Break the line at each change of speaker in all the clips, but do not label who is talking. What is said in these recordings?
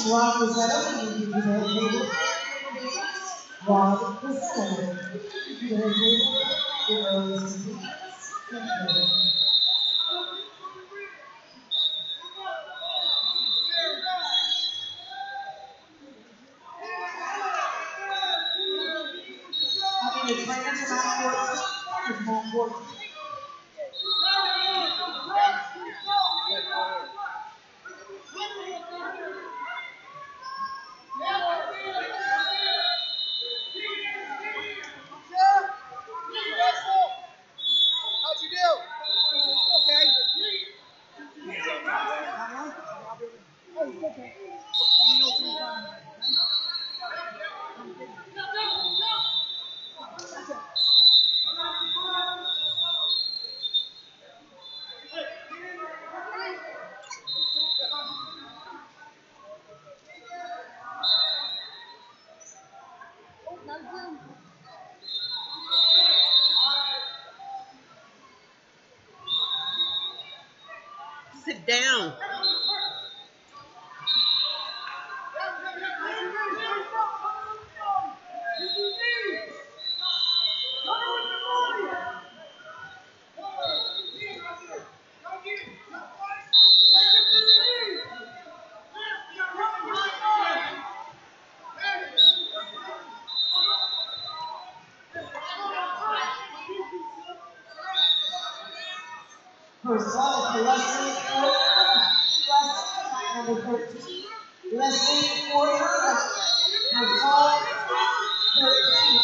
Rod Rosetto, you can use the head table. Rod Rosetto, use the head table. It goes to the trainers are not 14, it's not 14.
Sit down.
First ball for Leslie Porter, number 13. Leslie Porter, first ball, 13.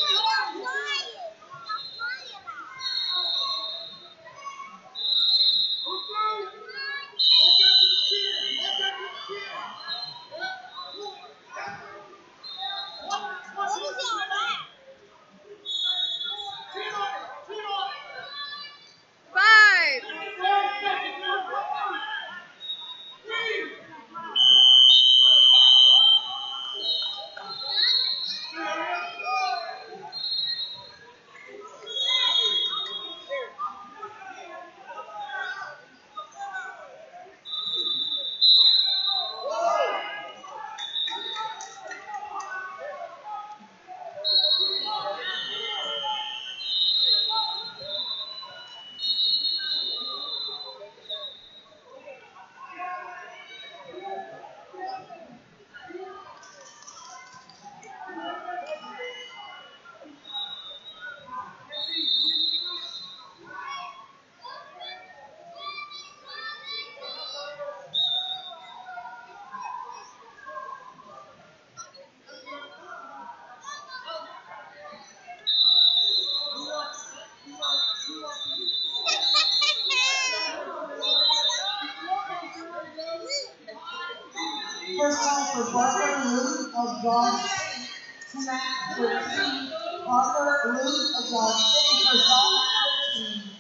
First ball for Parker Luke of Dodge City, 13. Parker Luke of Dodge City, first ball, 13.